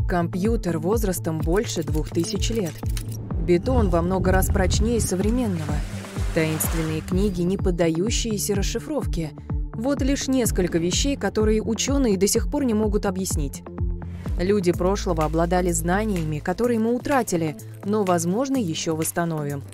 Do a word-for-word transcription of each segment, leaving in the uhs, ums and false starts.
Компьютер возрастом больше двух тысяч лет. Бетон во много раз прочнее современного. Таинственные книги, не поддающиеся расшифровке. Вот лишь несколько вещей, которые ученые до сих пор не могут объяснить. Люди прошлого обладали знаниями, которые мы утратили, но, возможно, еще восстановим.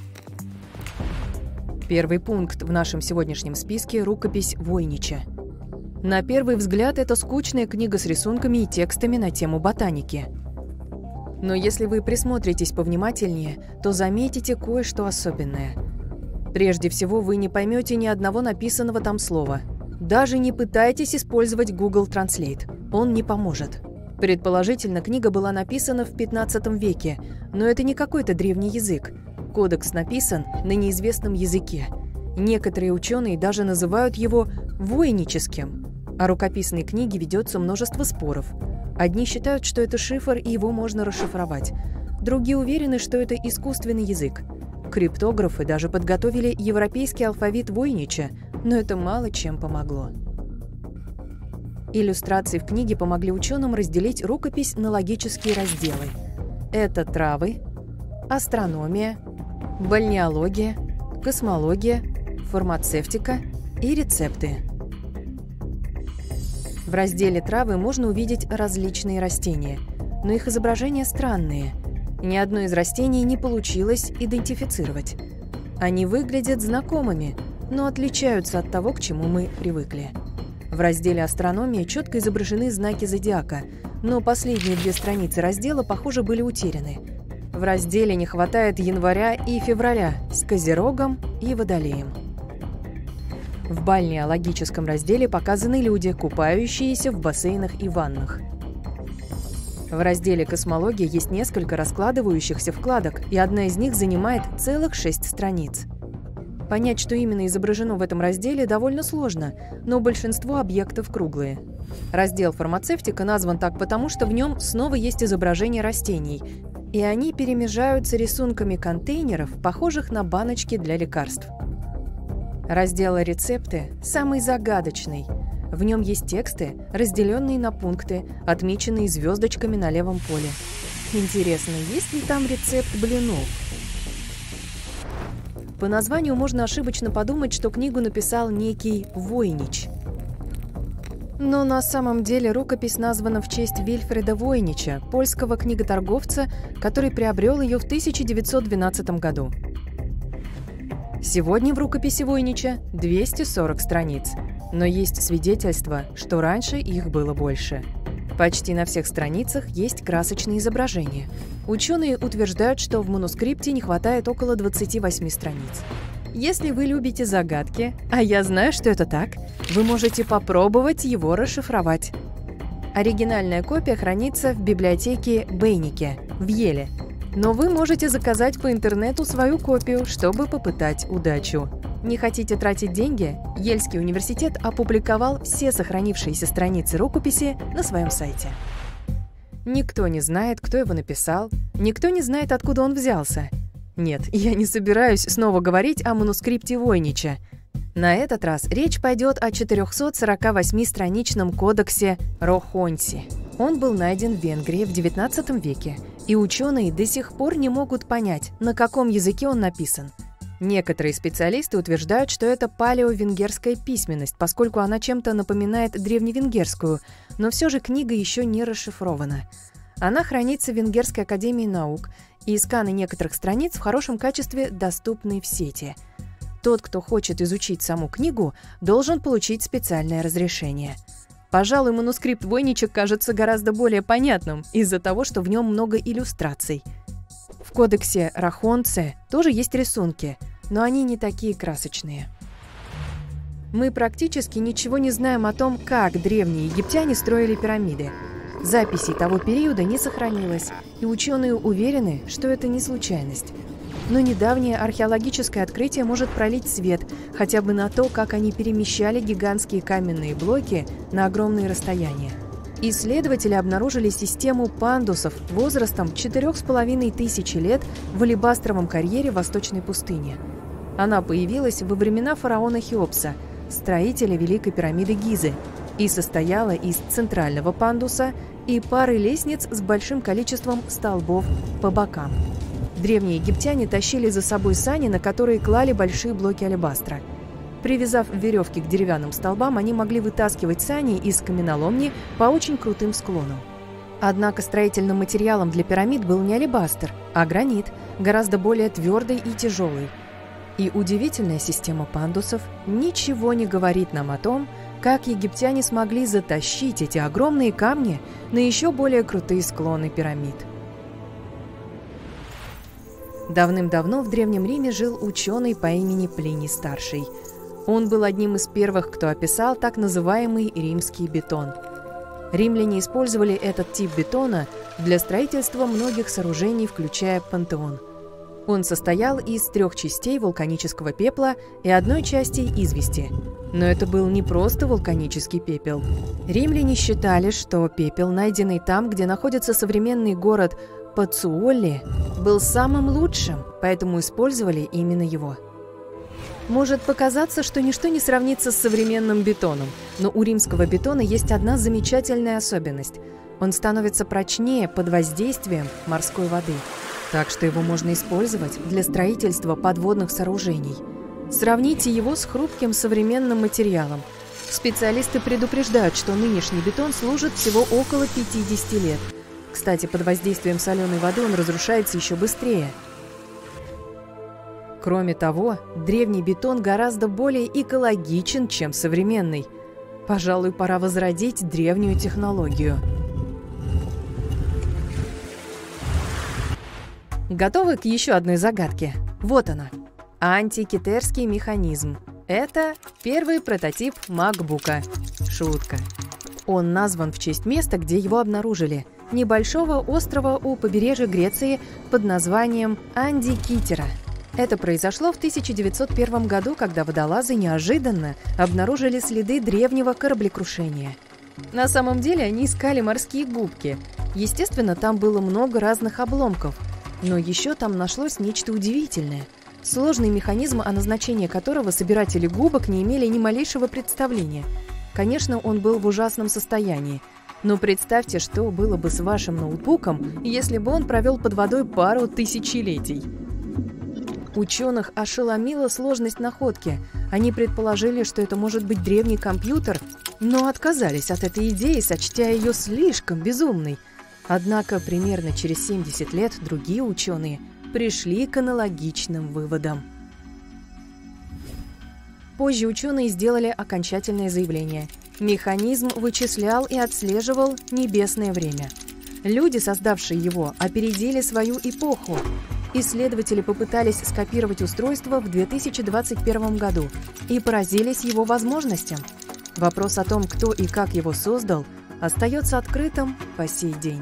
Первый пункт в нашем сегодняшнем списке – рукопись Войнича. На первый взгляд, это скучная книга с рисунками и текстами на тему ботаники. Но если вы присмотритесь повнимательнее, то заметите кое-что особенное. Прежде всего, вы не поймете ни одного написанного там слова. Даже не пытайтесь использовать Google Translate, он не поможет. Предположительно, книга была написана в пятнадцатом веке, но это не какой-то древний язык. Кодекс написан на неизвестном языке. Некоторые ученые даже называют его войническим. О рукописной книге ведется множество споров. Одни считают, что это шифр и его можно расшифровать. Другие уверены, что это искусственный язык. Криптографы даже подготовили европейский алфавит Войнича, но это мало чем помогло. Иллюстрации в книге помогли ученым разделить рукопись на логические разделы. Это травы, астрономия, бальнеология, космология, фармацевтика и рецепты. В разделе «Травы» можно увидеть различные растения, но их изображения странные. Ни одно из растений не получилось идентифицировать. Они выглядят знакомыми, но отличаются от того, к чему мы привыкли. В разделе «Астрономия» четко изображены знаки зодиака, но последние две страницы раздела, похоже, были утеряны. В разделе не хватает января и февраля с Козерогом и Водолеем. В бальнеологическом разделе показаны люди, купающиеся в бассейнах и ваннах. В разделе «Космология» есть несколько раскладывающихся вкладок, и одна из них занимает целых шесть страниц. Понять, что именно изображено в этом разделе, довольно сложно, но большинство объектов круглые. Раздел «Фармацевтика» назван так потому, что в нем снова есть изображения растений, и они перемежаются рисунками контейнеров, похожих на баночки для лекарств. Раздел «Рецепты» самый загадочный. В нем есть тексты, разделенные на пункты, отмеченные звездочками на левом поле. Интересно, есть ли там рецепт блинов? По названию можно ошибочно подумать, что книгу написал некий Войнич. Но на самом деле рукопись названа в честь Вильфреда Войнича, польского книготорговца, который приобрел ее в тысяча девятьсот двенадцатом году. Сегодня в рукописи Войнича двести сорок страниц, но есть свидетельство, что раньше их было больше. Почти на всех страницах есть красочные изображения. Ученые утверждают, что в манускрипте не хватает около двадцати восьми страниц. Если вы любите загадки, а я знаю, что это так, вы можете попробовать его расшифровать. Оригинальная копия хранится в библиотеке Бейнике в Йеле, но вы можете заказать по интернету свою копию, чтобы попытать удачу. Не хотите тратить деньги? Йельский университет опубликовал все сохранившиеся страницы рукописи на своем сайте. Никто не знает, кто его написал, никто не знает, откуда он взялся. Нет, я не собираюсь снова говорить о манускрипте Войнича. На этот раз речь пойдет о четырёхсот сорока восьмистраничном кодексе Рохонси. Он был найден в Венгрии в девятнадцатом веке, и ученые до сих пор не могут понять, на каком языке он написан. Некоторые специалисты утверждают, что это палеовенгерская письменность, поскольку она чем-то напоминает древневенгерскую, но все же книга еще не расшифрована. Она хранится в Венгерской академии наук, и сканы некоторых страниц в хорошем качестве доступны в сети. Тот, кто хочет изучить саму книгу, должен получить специальное разрешение. Пожалуй, манускрипт Войнича кажется гораздо более понятным из-за того, что в нем много иллюстраций. В кодексе Рохонце тоже есть рисунки, но они не такие красочные. Мы практически ничего не знаем о том, как древние египтяне строили пирамиды. Записей того периода не сохранилось, и ученые уверены, что это не случайность. Но недавнее археологическое открытие может пролить свет хотя бы на то, как они перемещали гигантские каменные блоки на огромные расстояния. Исследователи обнаружили систему пандусов возрастом четырех с половиной тысячи лет в алебастровом карьере Восточной пустыни. Она появилась во времена фараона Хеопса, строителя Великой пирамиды Гизы, и состояла из центрального пандуса и пары лестниц с большим количеством столбов по бокам. Древние египтяне тащили за собой сани, на которые клали большие блоки алебастра. Привязав веревки к деревянным столбам, они могли вытаскивать сани из каменоломни по очень крутым склонам. Однако строительным материалом для пирамид был не алебастр, а гранит, гораздо более твердый и тяжелый. И удивительная система пандусов ничего не говорит нам о том, как египтяне смогли затащить эти огромные камни на еще более крутые склоны пирамид. Давным-давно в Древнем Риме жил ученый по имени Плиний Старший. Он был одним из первых, кто описал так называемый римский бетон. Римляне использовали этот тип бетона для строительства многих сооружений, включая Пантеон. Он состоял из трех частей вулканического пепла и одной части извести. Но это был не просто вулканический пепел. Римляне считали, что пепел, найденный там, где находится современный город Пацуолли, был самым лучшим, поэтому использовали именно его. Может показаться, что ничто не сравнится с современным бетоном, но у римского бетона есть одна замечательная особенность. Он становится прочнее под воздействием морской воды, так что его можно использовать для строительства подводных сооружений. Сравните его с хрупким современным материалом. Специалисты предупреждают, что нынешний бетон служит всего около пятидесяти лет. Кстати, под воздействием соленой воды он разрушается еще быстрее. Кроме того, древний бетон гораздо более экологичен, чем современный. Пожалуй, пора возродить древнюю технологию. Готовы к еще одной загадке? Вот она. Антикитерский механизм. Это первый прототип макбука. Шутка. Он назван в честь места, где его обнаружили. Небольшого острова у побережья Греции под названием Андикитера. Это произошло в тысяча девятьсот первом году, когда водолазы неожиданно обнаружили следы древнего кораблекрушения. На самом деле они искали морские губки. Естественно, там было много разных обломков. Но еще там нашлось нечто удивительное. Сложный механизм, о назначении которого собиратели губок не имели ни малейшего представления. Конечно, он был в ужасном состоянии. Но представьте, что было бы с вашим ноутбуком, если бы он провел под водой пару тысячелетий. Ученых ошеломила сложность находки. Они предположили, что это может быть древний компьютер, но отказались от этой идеи, сочтя ее слишком безумной. Однако примерно через семьдесят лет другие ученые пришли к аналогичным выводам. Позже ученые сделали окончательное заявление. Механизм вычислял и отслеживал небесное время. Люди, создавшие его, опередили свою эпоху. Исследователи попытались скопировать устройство в две тысячи двадцать первом году и поразились его возможностям. Вопрос о том, кто и как его создал, остается открытым по сей день.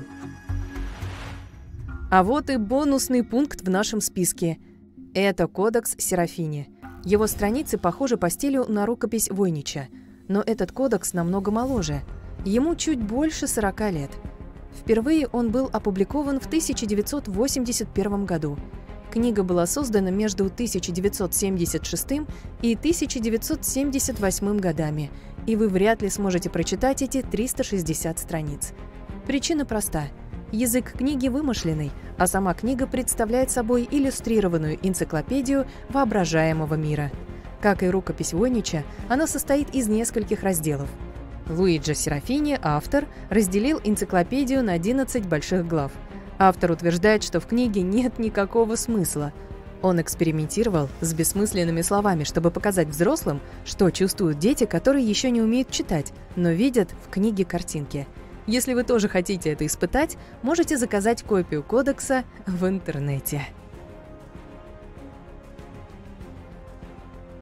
А вот и бонусный пункт в нашем списке. Это кодекс Серафини. Его страницы похожи по стилю на рукопись Войнича, но этот кодекс намного моложе. Ему чуть больше сорока лет. Впервые он был опубликован в тысяча девятьсот восемьдесят первом году. Книга была создана между тысяча девятьсот семьдесят шестым и тысяча девятьсот семьдесят восьмым годами, и вы вряд ли сможете прочитать эти триста шестьдесят страниц. Причина проста. Язык книги вымышленный, а сама книга представляет собой иллюстрированную энциклопедию воображаемого мира. Как и рукопись Войнича, она состоит из нескольких разделов. Луиджи Серафини, автор, разделил энциклопедию на одиннадцать больших глав. Автор утверждает, что в книге нет никакого смысла. Он экспериментировал с бессмысленными словами, чтобы показать взрослым, что чувствуют дети, которые еще не умеют читать, но видят в книге картинки. Если вы тоже хотите это испытать, можете заказать копию кодекса в интернете.